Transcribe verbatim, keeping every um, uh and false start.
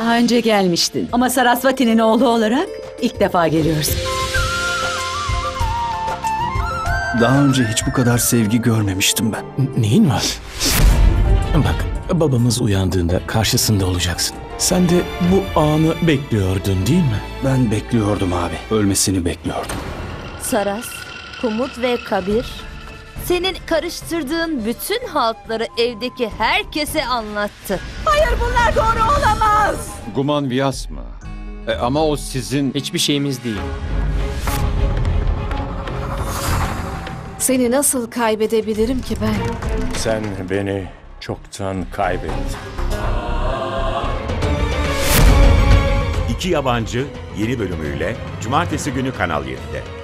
daha önce gelmiştin. Ama Sarasvati'nin oğlu olarak ilk defa geliyorsun. Daha önce hiç bu kadar sevgi görmemiştim ben. N- Neyin var? Bak, babamız uyandığında karşısında olacaksın. Sen de bu anı bekliyordun değil mi? Ben bekliyordum abi. Ölmesini bekliyordum. Saras, Kumut ve Kabir, senin karıştırdığın bütün haltları evdeki herkese anlattı. Hayır, bunlar doğru olamaz. Guman Vyas mı? E, ama o sizin... Hiçbir şeyimiz değil. Seni nasıl kaybedebilirim ki ben? Sen beni çoktan kaybettin. İki Yabancı yeni bölümüyle Cumartesi günü Kanal yedide.